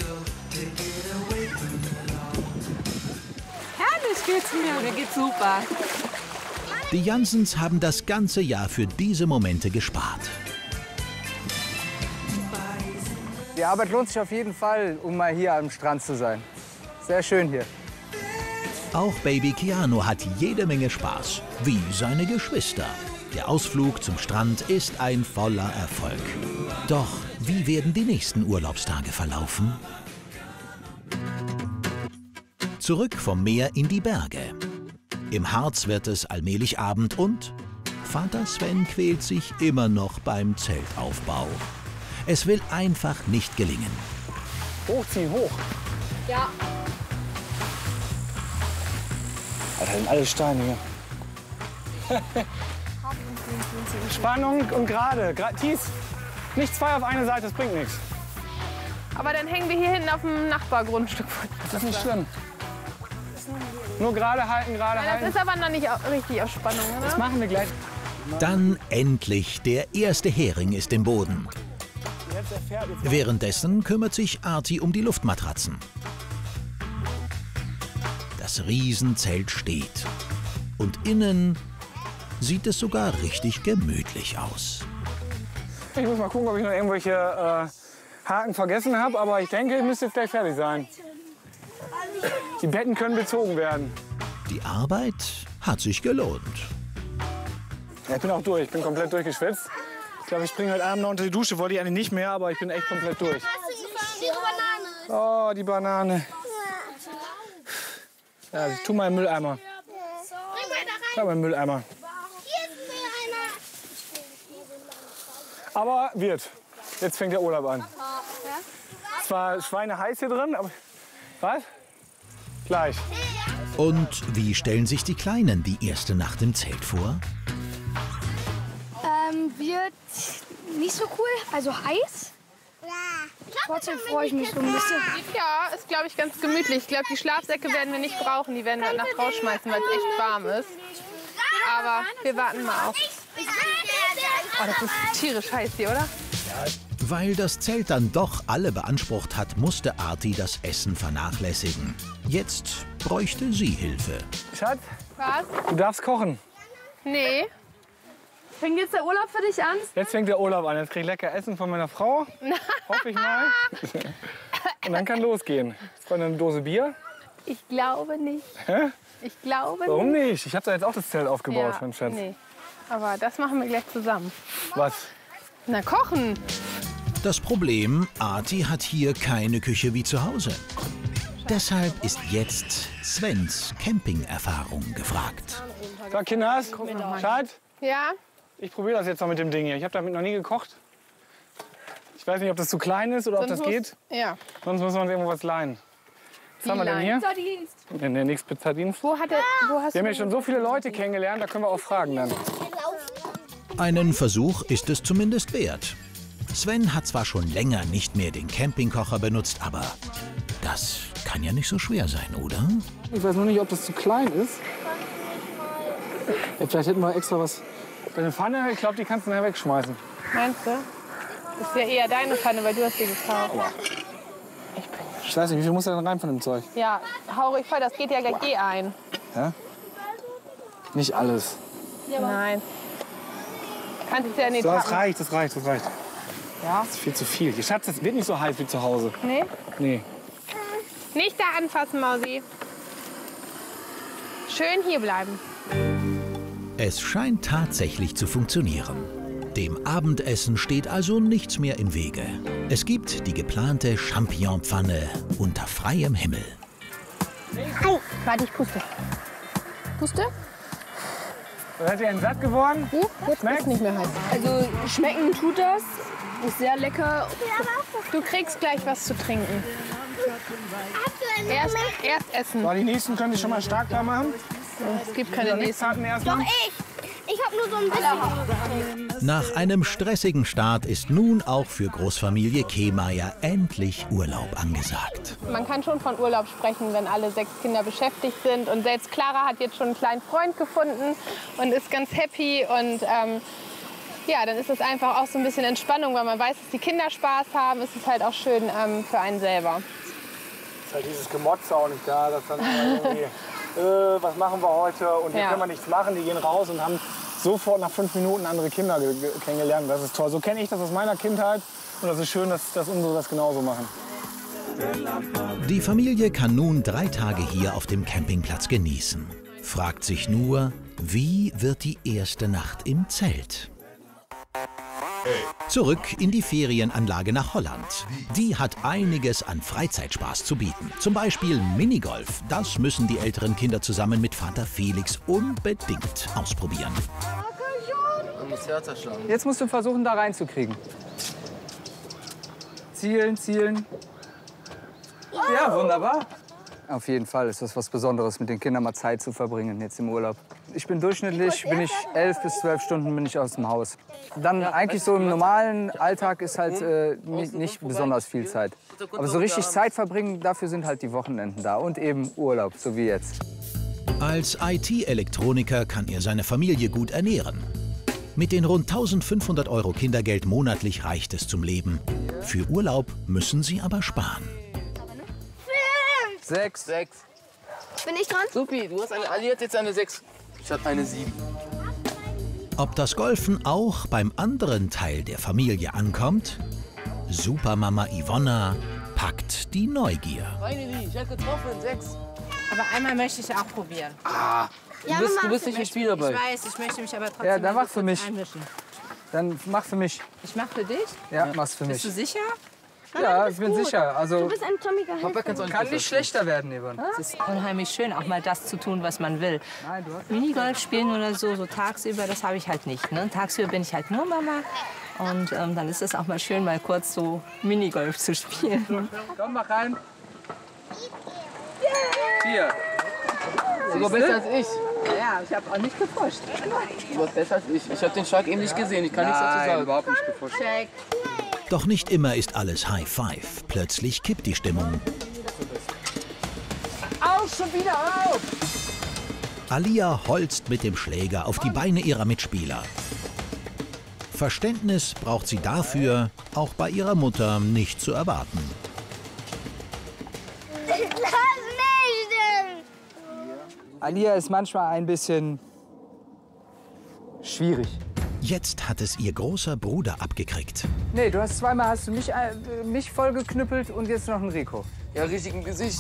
Herrlich geht's mir. Mir geht's super. Die Jansens haben das ganze Jahr für diese Momente gespart. Die Arbeit lohnt sich auf jeden Fall, um mal hier am Strand zu sein. Sehr schön hier. Auch Baby Keanu hat jede Menge Spaß, wie seine Geschwister. Der Ausflug zum Strand ist ein voller Erfolg. Doch wie werden die nächsten Urlaubstage verlaufen? Zurück vom Meer in die Berge. Im Harz wird es allmählich Abend und Vater Sven quält sich immer noch beim Zeltaufbau. Es will einfach nicht gelingen. Hochziehen, hoch. Ja. Das sind alle Steine hier. Spannung und gerade. Gra Thies, nicht zwei auf eine Seite, das bringt nichts. Aber dann hängen wir hier hinten auf dem Nachbargrundstück. Das ist nicht schlimm. Nur gerade halten, gerade Das halten. ist aber noch nicht au- richtig auf Spannung, oder? Das machen wir gleich. Dann endlich, der erste Hering ist im Boden. Jetzt erfährt jetzt Währenddessen kümmert sich Arti um die Luftmatratzen. Das Riesenzelt steht. Und innen sieht es sogar richtig gemütlich aus. Ich muss mal gucken, ob ich noch irgendwelche äh, Haken vergessen habe. Aber ich denke, ich müsste jetzt gleich fertig sein. Die Betten können bezogen werden. Die Arbeit hat sich gelohnt. Ja, ich bin auch durch. Ich bin komplett durchgeschwitzt. Ich glaube, ich springe heute Abend noch unter die Dusche. Wollte ich eigentlich nicht mehr, aber ich bin echt komplett durch. Oh, die Banane. Ja, ich tu mal im Mülleimer. Ich habe einen Mülleimer. Aber wird. Jetzt fängt der Urlaub an. Es war schweineheiß hier drin, aber was? Gleich. Und wie stellen sich die Kleinen die erste Nacht im Zelt vor? Ähm, wird nicht so cool, also heiß. Trotzdem freue ich mich so ein bisschen. Ja, ist, glaube ich, ganz gemütlich. Ich glaube, die Schlafsäcke werden wir nicht brauchen. Die werden wir nach rausschmeißen, weil es echt warm ist. Aber wir warten mal auf. Oh, das ist tierisch heiß hier, oder? Weil das Zelt dann doch alle beansprucht hat, musste Arti das Essen vernachlässigen. Jetzt bräuchte sie Hilfe. Schatz, Was? du darfst kochen. Nee. Fängt jetzt der Urlaub für dich an? Jetzt fängt der Urlaub an. Jetzt krieg ich lecker Essen von meiner Frau. Hoffe ich mal. Und dann kann losgehen. Jetzt brauche ich eine Dose Bier. Ich glaube nicht. Hä? Ich glaube Warum nicht. nicht? Ich habe da jetzt auch das Zelt aufgebaut, Ja, mein Schatz. nee. Aber das machen wir gleich zusammen. Was? Na, kochen. Das Problem, Arti hat hier keine Küche wie zu Hause. Deshalb ist jetzt Svens Camping-Erfahrung gefragt. So, Kinders, Schatz, Ja? ich probiere das jetzt noch mit dem Ding hier. Ich habe damit noch nie gekocht. Ich weiß nicht, ob das zu klein ist oder ob das Sonst geht. muss- Ja. Sonst müssen wir uns irgendwo was leihen. Was Wie haben wir denn hier? Pizzadienst. Nee, nee, nix Pizzadienst. Wo, hat er, wo hast Wir haben du ja schon so viele Leute kennengelernt, da können wir auch fragen dann. Einen Versuch ist es zumindest wert. Sven hat zwar schon länger nicht mehr den Campingkocher benutzt, aber das kann ja nicht so schwer sein, oder? Ich weiß nur nicht, ob das zu klein ist. Ja, vielleicht hätten wir extra was. Deine Pfanne, ich glaube, die kannst du nachher wegschmeißen. Meinst du? Das ist ja eher deine Pfanne, weil du hast die gekauft. Ich weiß nicht, wie viel muss da denn rein von dem Zeug? Ja, hau ruhig voll, das geht ja gleich eh ein. Ja? Nicht alles. Nein. Kannst es ja nicht So, das packen. reicht, das reicht, das reicht. Ja. Das ist viel zu viel. Schatz, das wird nicht so heiß wie zu Hause. Nee? Nee. Nicht da anfassen, Mausi. Schön hier bleiben. Es scheint tatsächlich zu funktionieren. Dem Abendessen steht also nichts mehr im Wege. Es gibt die geplante Champignonpfanne unter freiem Himmel. Au, warte, ich puste. Puste? Seid ihr denn satt geworden? Hm? Jetzt ist nicht mehr heiß. Also schmecken tut das. Ist sehr lecker. Du kriegst gleich was zu trinken. Erst, erst essen. So, die nächsten können sich schon mal stark da machen. Es gibt keine nächsten. Doch ich. Ich habe nur so ein bisschen. Nach einem stressigen Start ist nun auch für Großfamilie Kehmeier endlich Urlaub angesagt. Man kann schon von Urlaub sprechen, wenn alle sechs Kinder beschäftigt sind. Und selbst Clara hat jetzt schon einen kleinen Freund gefunden und ist ganz happy. Und ähm, ja, dann ist es einfach auch so ein bisschen Entspannung, weil man weiß, dass die Kinder Spaß haben. Es ist halt auch schön ähm, für einen selber. Ist halt dieses Gemotze auch nicht da, dass dann irgendwie, äh, was machen wir heute? Und hier Ja. können wir nichts machen. Die gehen raus und haben sofort nach fünf Minuten andere Kinder ge- ge- kennengelernt. Das ist toll. So kenne ich das aus meiner Kindheit. Und das ist schön, dass, dass unsere das genauso machen. Die Familie kann nun drei Tage hier auf dem Campingplatz genießen. Fragt sich nur, wie wird die erste Nacht im Zelt? Zurück in die Ferienanlage nach Holland. Die hat einiges an Freizeitspaß zu bieten. Zum Beispiel Minigolf. Das müssen die älteren Kinder zusammen mit Vater Felix unbedingt ausprobieren. Man muss härter schlagen. Jetzt musst du versuchen, da reinzukriegen. Zielen, zielen. Ja, wunderbar. Auf jeden Fall ist das was Besonderes, mit den Kindern mal Zeit zu verbringen jetzt im Urlaub. Ich bin durchschnittlich, bin ich elf bis zwölf Stunden bin ich aus dem Haus. Dann eigentlich so im normalen Alltag ist halt äh, nicht, nicht besonders viel Zeit. Aber so richtig Zeit verbringen, dafür sind halt die Wochenenden da und eben Urlaub, so wie jetzt. Als I T-Elektroniker kann er seine Familie gut ernähren. Mit den rund eintausendfünfhundert Euro Kindergeld monatlich reicht es zum Leben. Für Urlaub müssen sie aber sparen. Sechs. Sechs. Bin ich dran? Supi, du hast eine, Ali hat jetzt eine sechs. Ich habe eine sieben. Ob das Golfen auch beim anderen Teil der Familie ankommt? Supermama Ivonna packt die Neugier. Meine ich hätte getroffen, sechs. Aber einmal möchte ich auch probieren. Ah, du Ja, bist, Mama, du bist nicht im Spiel dabei. Ich weiß, ich möchte mich aber trotzdem Ja, dann mal mach für kurz mich. einmischen. Dann mach für mich. Ich mach für dich. Ja, mach's für Bist du mich. sicher? Ja, ich bin gut. sicher. Also, Du bist ein zombiger Helfer. kann nicht schlechter werden, Yvonne. Es ist unheimlich schön, auch mal das zu tun, was man will. Minigolf spielen oder so, so tagsüber, das habe ich halt nicht. Ne? Tagsüber bin ich halt nur Mama. Und ähm, dann ist es auch mal schön, mal kurz so Minigolf zu spielen. Komm mal rein. Hier. Du warst besser als ich. Ja, ich habe auch nicht gefuscht. Du warst besser als ich. Ich habe den Shark eben nicht gesehen. Ich kann nichts dazu Nein, sagen. überhaupt nicht gefuscht. Check. Doch nicht immer ist alles High Five. Plötzlich kippt die Stimmung. Auf, schon wieder auf! Alia holzt mit dem Schläger auf die Beine ihrer Mitspieler. Verständnis braucht sie dafür auch bei ihrer Mutter nicht zu erwarten. Lass mich denn! Alia ist manchmal ein bisschen schwierig. Jetzt hat es ihr großer Bruder abgekriegt. Nee, du hast zweimal hast du mich, äh, mich vollgeknüppelt und jetzt noch ein Rico. Ja, richtig im Gesicht.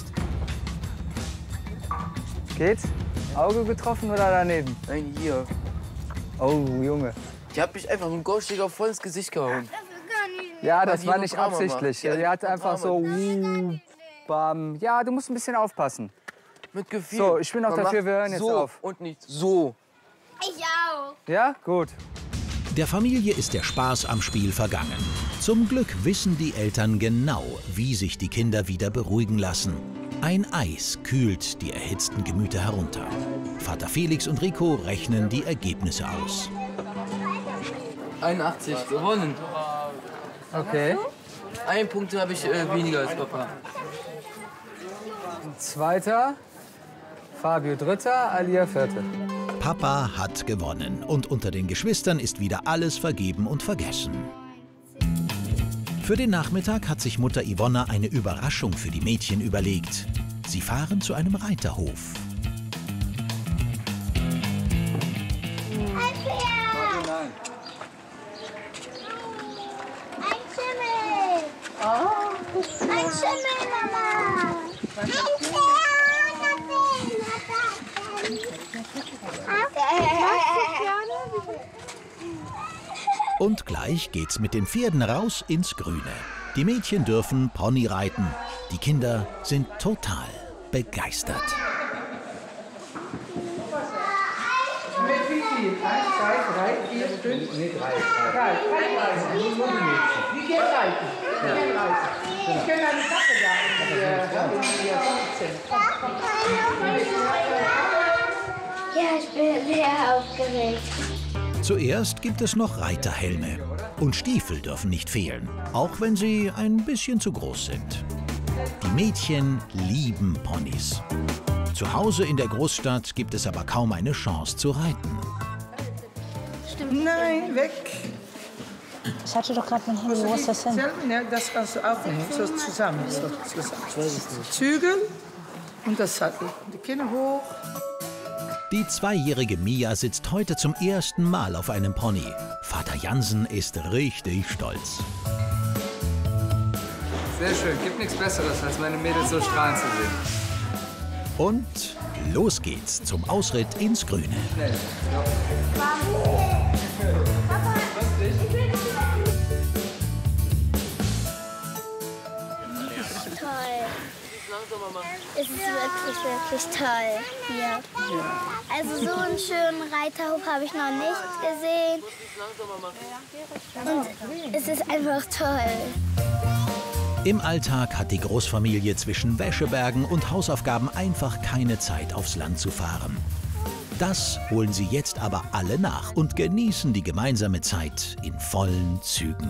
Geht's? Auge getroffen oder daneben? Nein, hier. Oh, Junge. Die hat mich einfach mit dem Golfschläger voll ins Gesicht gehauen. Ja, das die war nur nicht Drama absichtlich. macht. Ja, Die hat die einfach so... Drama. Uh, bam. Ja, du musst ein bisschen aufpassen. Mit Gefühl. So, ich bin auch Man dafür, macht wir hören jetzt so auf. und nicht so. Ich auch. Ja? Gut. Der Familie ist der Spaß am Spiel vergangen. Zum Glück wissen die Eltern genau, wie sich die Kinder wieder beruhigen lassen. Ein Eis kühlt die erhitzten Gemüter herunter. Vater Felix und Rico rechnen die Ergebnisse aus. einundachtzig gewonnen. Okay. Ein Punkt habe ich äh, weniger als Papa. Zweiter. Fabio Dritter, Alia Vierter. Papa hat gewonnen und unter den Geschwistern ist wieder alles vergeben und vergessen. Für den Nachmittag hat sich Mutter Yvonne eine Überraschung für die Mädchen überlegt. Sie fahren zu einem Reiterhof. Ein Pferd! Ein Schimmel! Oh. Ein Schimmel, Mama! Ein Pferd! Und gleich geht's mit den Pferden raus ins Grüne. Die Mädchen dürfen Pony reiten. Die Kinder sind total begeistert. Mit wie viel? Eins, zwei, drei, vier, fünf? Nee, drei. Drei. Drei reisen. Nur die Mädchen. Die gehen reiten. Die gehen reiten. Ich kenne eine Sache da in der fünfzehn. Ja, ich bin sehr aufgeregt. Zuerst gibt es noch Reiterhelme. Und Stiefel dürfen nicht fehlen, auch wenn sie ein bisschen zu groß sind. Die Mädchen lieben Ponys. Zu Hause in der Großstadt gibt es aber kaum eine Chance zu reiten. Stimmt. Nein, weg. Ich hatte doch gerade mein Handy. Wo ist das hin? Ja, das kannst du aufnehmen. So zusammen. So zusammen. Zügel und das Sattel. Die Kinder hoch. Die zweijährige Mia sitzt heute zum ersten Mal auf einem Pony. Vater Jansen ist richtig stolz. Sehr schön. Gibt nichts Besseres, als meine Mädels so strahlen zu sehen. Und los geht's zum Ausritt ins Grüne. Schnell. Toll. Es ist wirklich, wirklich toll hier. Also so einen schönen Reiterhof habe ich noch nicht gesehen. Und es ist einfach toll. Im Alltag hat die Großfamilie zwischen Wäschebergen und Hausaufgaben einfach keine Zeit, aufs Land zu fahren. Das holen sie jetzt aber alle nach und genießen die gemeinsame Zeit in vollen Zügen.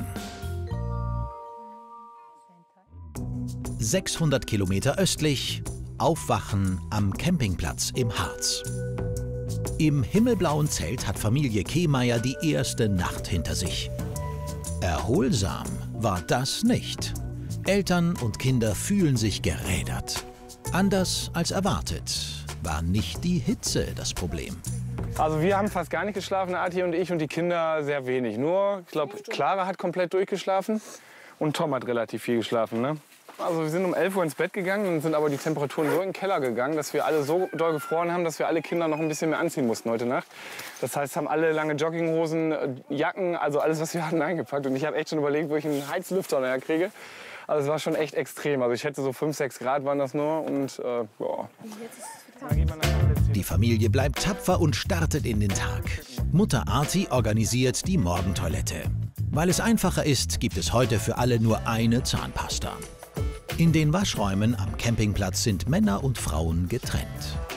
sechshundert Kilometer östlich, Aufwachen am Campingplatz im Harz. Im himmelblauen Zelt hat Familie Kehmeier die erste Nacht hinter sich. Erholsam war das nicht. Eltern und Kinder fühlen sich gerädert. Anders als erwartet war nicht die Hitze das Problem. Also wir haben fast gar nicht geschlafen, Ati und ich, und die Kinder sehr wenig. Nur, ich glaube, Clara hat komplett durchgeschlafen und Tom hat relativ viel geschlafen, ne? Also wir sind um elf Uhr ins Bett gegangen und sind aber die Temperaturen so in den Keller gegangen, dass wir alle so doll gefroren haben, dass wir alle Kinder noch ein bisschen mehr anziehen mussten heute Nacht. Das heißt, haben alle lange Jogginghosen, Jacken, also alles, was wir hatten, eingepackt. Und ich habe echt schon überlegt, wo ich einen Heizlüfter näher kriege. Also es war schon echt extrem. Also ich hätte so fünf, sechs Grad waren das nur und äh, boah. Die Familie bleibt tapfer und startet in den Tag. Mutter Arti organisiert die Morgentoilette. Weil es einfacher ist, gibt es heute für alle nur eine Zahnpasta. In den Waschräumen am Campingplatz sind Männer und Frauen getrennt.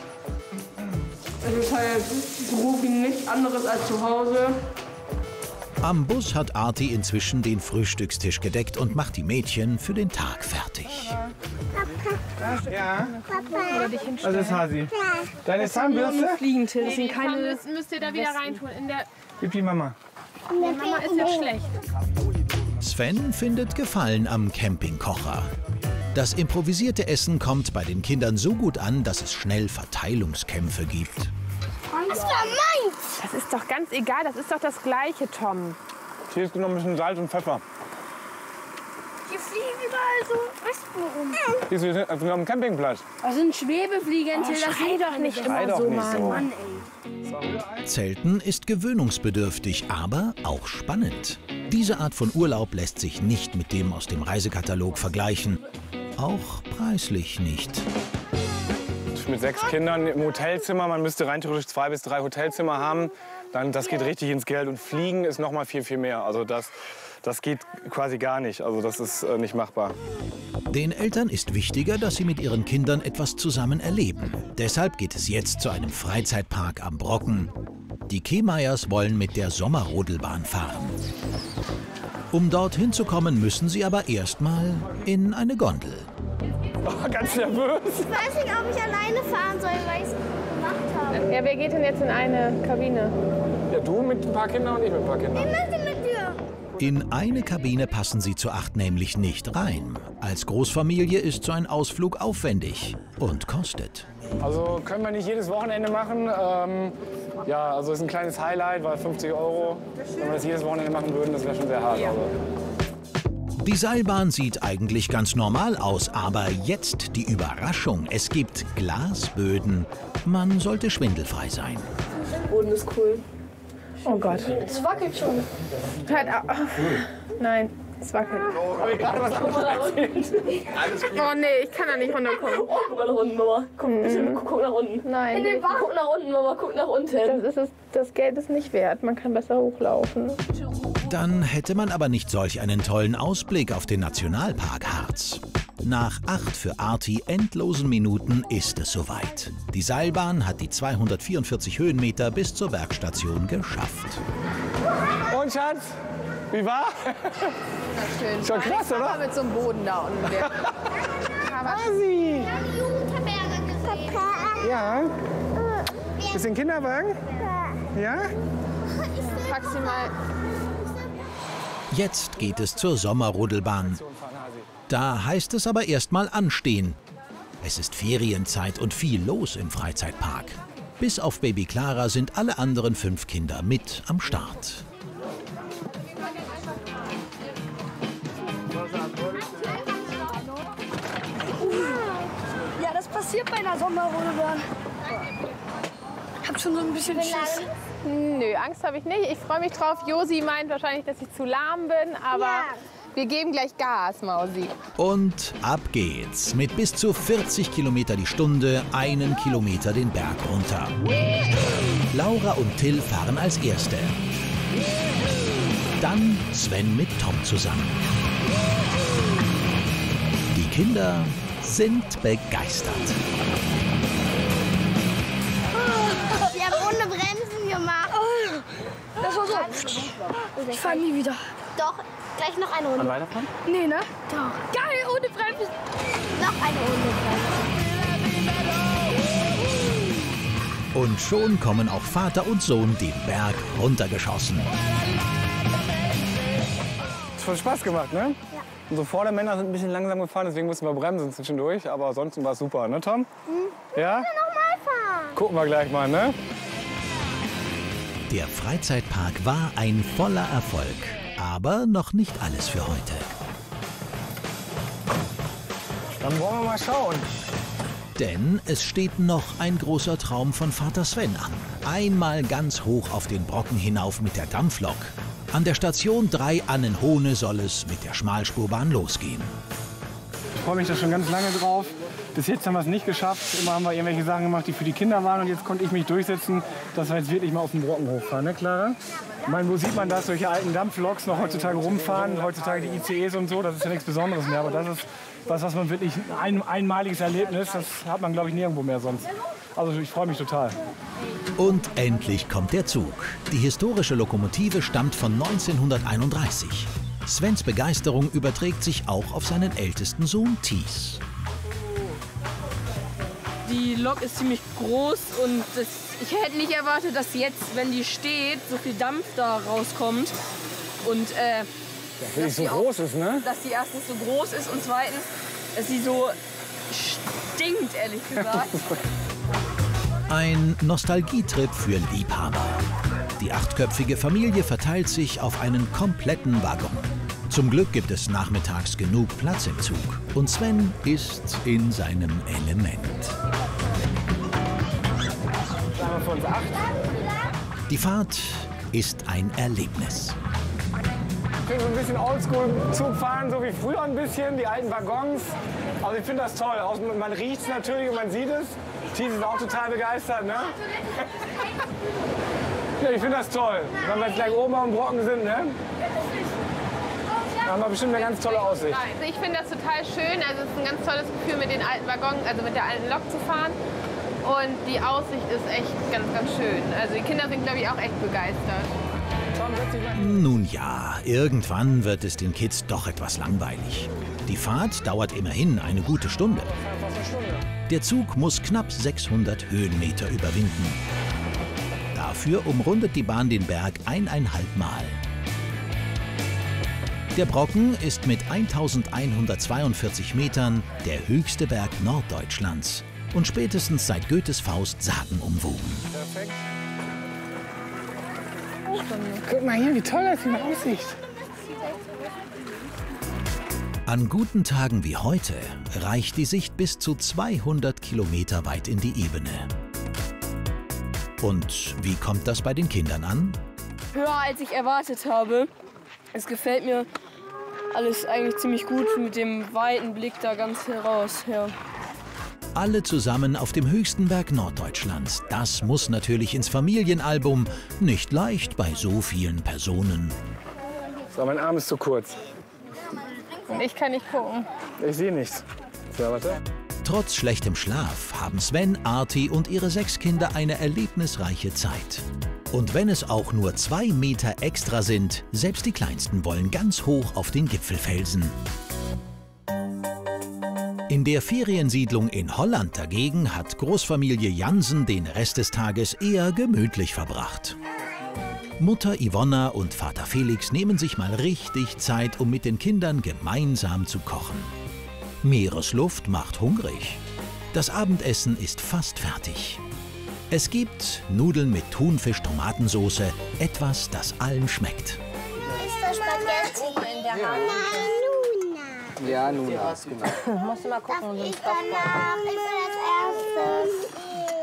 Es ist halt so gut wie nichts anderes als zu Hause. Am Bus hat Arti inzwischen den Frühstückstisch gedeckt und macht die Mädchen für den Tag fertig. Papa. Ja? Papa. Oder dich hinstellen. Was ist Hasi? Deine Zahnbürste? Fliegentier, das sind keine... Das müsst ihr da wieder reintun. In der Gib die Mama. Der Mama ist ja schlecht. Sven findet Gefallen am Campingkocher. Das improvisierte Essen kommt bei den Kindern so gut an, dass es schnell Verteilungskämpfe gibt. Das war meins. Das ist doch ganz egal, das ist doch das Gleiche, Tom. Hier ist noch ein bisschen Salz und Pfeffer. Hier fliegen überall so Wespen rum. Hier sind wir also auf dem Campingplatz. Das sind Schwebefliegentiere. Oh, schrei doch nicht Schrei immer doch so, nicht Mann. so. Mann, ey. Zelten ist gewöhnungsbedürftig, aber auch spannend. Diese Art von Urlaub lässt sich nicht mit dem aus dem Reisekatalog vergleichen. Auch preislich nicht. Mit sechs Kindern im Hotelzimmer, man müsste rein theoretisch zwei bis drei Hotelzimmer haben, dann das geht richtig ins Geld und Fliegen ist noch mal viel, viel mehr. Also das, das geht quasi gar nicht, also das ist äh, nicht machbar. Den Eltern ist wichtiger, dass sie mit ihren Kindern etwas zusammen erleben. Deshalb geht es jetzt zu einem Freizeitpark am Brocken. Die Kehmeyers wollen mit der Sommerrodelbahn fahren. Um dorthin zu kommen, müssen sie aber erstmal in eine Gondel. Oh, ganz nervös. Ich weiß nicht, ob ich alleine fahren soll, weil ich es gemacht habe. Ja, wer geht denn jetzt in eine Kabine? Ja, du mit ein paar Kindern und ich mit ein paar Kindern. Ich möchte mit dir. In eine Kabine passen sie zu acht nämlich nicht rein. Als Großfamilie ist so ein Ausflug aufwendig und kostet. Also können wir nicht jedes Wochenende machen. Ähm, ja, also ist ein kleines Highlight, weil fünfzig Euro. Wenn wir das jedes Wochenende machen würden, das wäre schon sehr hart. Ja. Also. Die Seilbahn sieht eigentlich ganz normal aus, aber jetzt die Überraschung. Es gibt Glasböden. Man sollte schwindelfrei sein. Der Boden ist cool. Oh Gott. Es wackelt schon. Hört auf. Nein, es wackelt. Habe ich gerade was anderes erzählt? Oh nee, ich kann da nicht runterkommen. Oh, guck mal nach unten, Mama. Guck, mhm. guck, guck nach unten. Nein. Nee, guck nach unten, Mama. Guck nach unten. Das, ist es, das Geld ist nicht wert. Man kann besser hochlaufen. Dann hätte man aber nicht solch einen tollen Ausblick auf den Nationalpark Harz. Nach acht für Arti endlosen Minuten ist es soweit. Die Seilbahn hat die zweihundertvierundvierzig Höhenmeter bis zur Bergstation geschafft. Und Schatz, wie war? Schön. Schon krass, oder? Mit so einem Boden da unten. Hasi! Papa. Ja? Ist ein Kinderwagen? Ja? Pack sie mal. Jetzt geht es zur Sommerrodelbahn. Da heißt es aber erst mal anstehen. Es ist Ferienzeit und viel los im Freizeitpark. Bis auf Baby Clara sind alle anderen fünf Kinder mit am Start. Ja, das passiert bei einer Sommerrodelbahn. Ich hab schon so ein bisschen Schiss. Nö, Angst habe ich nicht. Ich freue mich drauf. Josi meint wahrscheinlich, dass ich zu lahm bin, aber Ja. wir geben gleich Gas, Mausi. Und ab geht's. Mit bis zu vierzig Kilometer die Stunde, einen Kilometer den Berg runter. Laura und Till fahren als Erste. Dann Sven mit Tom zusammen. Die Kinder sind begeistert. Wir haben ohne Bremsen gemacht. Das war so. Ich fahr nie wieder. Doch, gleich noch eine Runde. Und weiterfahren? Nee, ne? Doch. Geil, ohne Bremsen. Noch eine Runde. Und schon kommen auch Vater und Sohn den Berg runtergeschossen. Hat voll Spaß gemacht, ne? Ja. Unsere Vordermänner sind ein bisschen langsam gefahren, deswegen mussten wir bremsen zwischendurch. Aber ansonsten war es super, ne, Tom? Mhm. Ja? Nochmal fahren. Gucken wir gleich mal, ne? Der Freizeitpark war ein voller Erfolg. Aber noch nicht alles für heute. Dann wollen wir mal schauen. Denn es steht noch ein großer Traum von Vater Sven an. Einmal ganz hoch auf den Brocken hinauf mit der Dampflok. An der Station drei Annenhohne soll es mit der Schmalspurbahn losgehen. Ich freue mich da schon ganz lange drauf. Bis jetzt haben wir es nicht geschafft. Immer haben wir irgendwelche Sachen gemacht, die für die Kinder waren. Und jetzt konnte ich mich durchsetzen, dass wir jetzt wirklich mal auf den Brocken hochfahren. Ne, Clara? Ich meine, wo sieht man das? Solche alten Dampfloks noch heutzutage rumfahren. Heutzutage die I C Es und so. Das ist ja nichts Besonderes mehr. Aber das ist was, was man wirklich ein einmaliges Erlebnis. Das hat man, glaube ich, nirgendwo mehr sonst. Also ich freue mich total. Und endlich kommt der Zug. Die historische Lokomotive stammt von neunzehnhunderteinunddreißig. Svens Begeisterung überträgt sich auch auf seinen ältesten Sohn Thies. Die Lok ist ziemlich groß und das, ich hätte nicht erwartet, dass jetzt, wenn die steht, so viel Dampf da rauskommt. Und äh, dass die so groß ist, ne? Dass die erstens so groß ist und zweitens, dass sie so stinkt, ehrlich gesagt. Ein Nostalgietrip für Liebhaber. Die achtköpfige Familie verteilt sich auf einen kompletten Waggon. Zum Glück gibt es nachmittags genug Platz im Zug. Und Sven ist in seinem Element. Sagen wir für uns acht. Die Fahrt ist ein Erlebnis. Ich bin so ein bisschen Oldschool-Zug fahren, so wie früher ein bisschen, die alten Waggons. Also ich finde das toll. Man riecht es natürlich und man sieht es. Thies ist auch total begeistert, ne? Ja, ich finde das toll. Wenn wir jetzt gleich oben auf dem Brocken sind, ne? Da haben wir bestimmt eine ganz tolle Aussicht. Ich finde das total schön. Also es ist ein ganz tolles Gefühl, mit den alten Waggons, also mit der alten Lok zu fahren. Und die Aussicht ist echt ganz, ganz schön. Also die Kinder sind, glaube ich, auch echt begeistert. Nun ja, irgendwann wird es den Kids doch etwas langweilig. Die Fahrt dauert immerhin eine gute Stunde. Der Zug muss knapp sechshundert Höhenmeter überwinden. Dafür umrundet die Bahn den Berg eineinhalb Mal. Der Brocken ist mit eintausendeinhundertzweiundvierzig Metern der höchste Berg Norddeutschlands und spätestens seit Goethes Faust sagenumwoben. Perfekt. Guck mal hier, wie toll das hier aussieht. An guten Tagen wie heute reicht die Sicht bis zu zweihundert Kilometer weit in die Ebene. Und wie kommt das bei den Kindern an? Höher als ich erwartet habe. Es gefällt mir alles eigentlich ziemlich gut mit dem weiten Blick da ganz heraus. Ja. Alle zusammen auf dem höchsten Berg Norddeutschlands. Das muss natürlich ins Familienalbum. Nicht leicht bei so vielen Personen. So, mein Arm ist zu kurz. Ich kann nicht gucken. Ich sehe nichts. So, warte. Trotz schlechtem Schlaf haben Sven, Arti und ihre sechs Kinder eine erlebnisreiche Zeit. Und wenn es auch nur zwei Meter extra sind, selbst die Kleinsten wollen ganz hoch auf den Gipfelfelsen. In der Feriensiedlung in Holland dagegen hat Großfamilie Jansen den Rest des Tages eher gemütlich verbracht. Mutter Ivonna und Vater Felix nehmen sich mal richtig Zeit, um mit den Kindern gemeinsam zu kochen. Meeresluft macht hungrig. Das Abendessen ist fast fertig. Es gibt Nudeln mit Thunfisch-Tomatensoße, etwas, das allen schmeckt. Ist das Spaghetti? In der Hand. Ja, Nuna, genau. Musst du mal gucken, wie Ich bin danach, ich bin als erstes.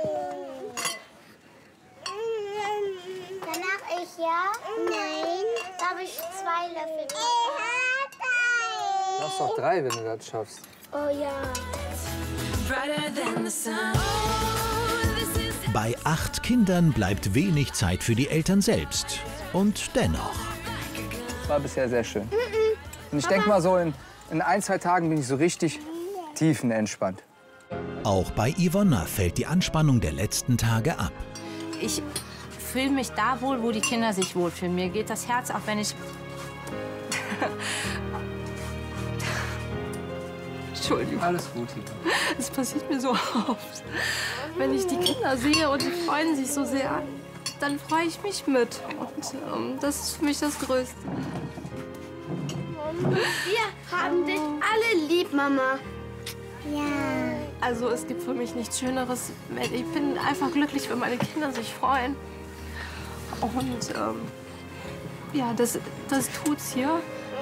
Danach ich, ja? Nein. Da habe ich zwei Löffel. Du hast doch drei, wenn du das schaffst. Oh ja. Bei acht Kindern bleibt wenig Zeit für die Eltern selbst. Und dennoch. Das war bisher sehr schön. Und ich denke mal so, in, in ein, zwei Tagen bin ich so richtig tiefenentspannt. Auch bei Ivonna fällt die Anspannung der letzten Tage ab. Ich fühle mich da wohl, wo die Kinder sich wohlfühlen. Mir geht das Herz, auch wenn ich... Entschuldigung. Alles gut. Es passiert mir so oft. Wenn ich die Kinder sehe und die freuen sich so sehr, dann freue ich mich mit. Und ähm, das ist für mich das Größte. Wir haben dich alle lieb, Mama. Ja. Also es gibt für mich nichts Schöneres. Ich bin einfach glücklich, wenn meine Kinder sich freuen. Und ähm, ja, das, das tut's hier.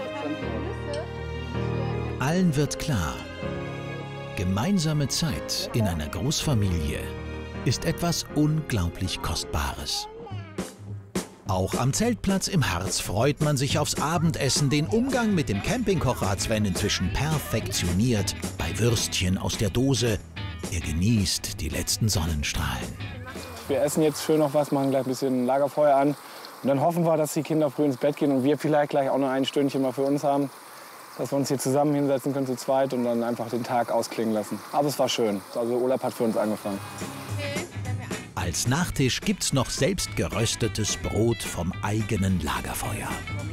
Allen wird klar, gemeinsame Zeit in einer Großfamilie ist etwas unglaublich Kostbares. Auch am Zeltplatz im Harz freut man sich aufs Abendessen. Den Umgang mit dem Campingkocher hat Sven inzwischen perfektioniert. Bei Würstchen aus der Dose. Er genießt die letzten Sonnenstrahlen. Wir essen jetzt schön noch was, machen gleich ein bisschen Lagerfeuer an. Und dann hoffen wir, dass die Kinder früh ins Bett gehen und wir vielleicht gleich auch noch ein Stündchen mal für uns haben. Dass wir uns hier zusammen hinsetzen können zu zweit und dann einfach den Tag ausklingen lassen. Aber es war schön. Also Urlaub hat für uns angefangen. Als Nachtisch gibt's noch selbst geröstetes Brot vom eigenen Lagerfeuer.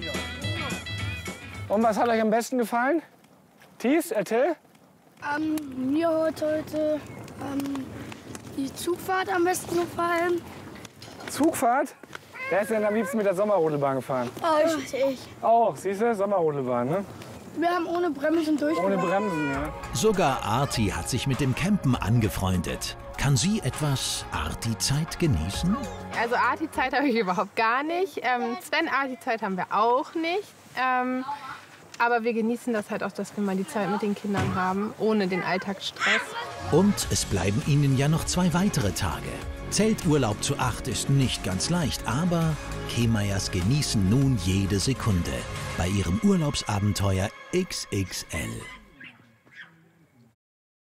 Und was hat euch am besten gefallen? Thies, erzähl. Ähm, mir hat heute ähm, die Zugfahrt am besten gefallen. Zugfahrt? Wer ist denn am liebsten mit der Sommerrodelbahn gefahren? Oh, ich. ich. Auch, siehst du? Sommerrodelbahn, ne? Wir haben ohne Bremsen durchgemacht. Ohne Bremsen, ja. Sogar Arti hat sich mit dem Campen angefreundet. Kann sie etwas Arti-Zeit genießen? Also Arti-Zeit habe ich überhaupt gar nicht. Ähm, Sven-Arti-Zeit haben wir auch nicht. Ähm, aber wir genießen das halt auch, dass wir mal die Zeit mit den Kindern haben, ohne den Alltagsstress. Und es bleiben ihnen ja noch zwei weitere Tage. Zelturlaub zu acht ist nicht ganz leicht, aber Kehmeyers genießen nun jede Sekunde bei ihrem Urlaubsabenteuer X X L.